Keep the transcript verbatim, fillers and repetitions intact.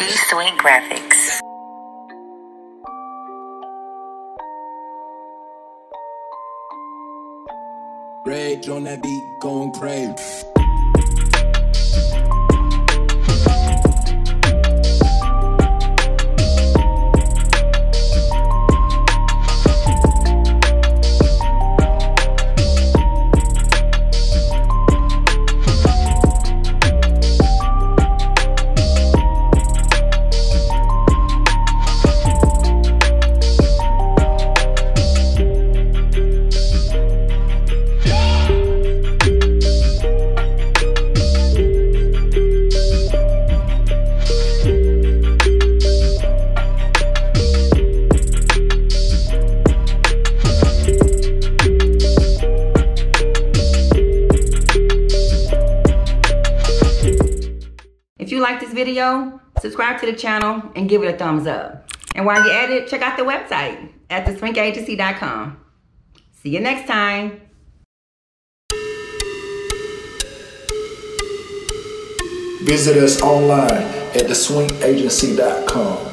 D-Swink Graphics. Rage on that beat, going crazy. If you like this video, subscribe to the channel and give it a thumbs up. And while you're at it, check out the website at the swink agency dot com. See you next time. Visit us online at the swink agency dot com.